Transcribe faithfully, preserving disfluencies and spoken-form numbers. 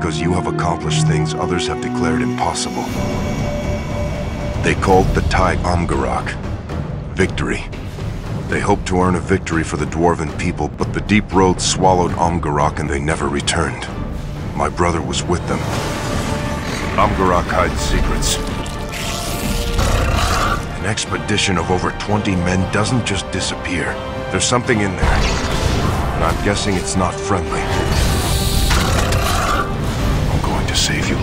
because you have accomplished things others have declared impossible. They called the tide Amgarak. Victory. They hoped to earn a victory for the Dwarven people, but the deep road swallowed Amgarak and they never returned. My brother was with them. Amgarak hides secrets. An expedition of over twenty men doesn't just disappear. There's something in there. And I'm guessing it's not friendly. I'm going to save you.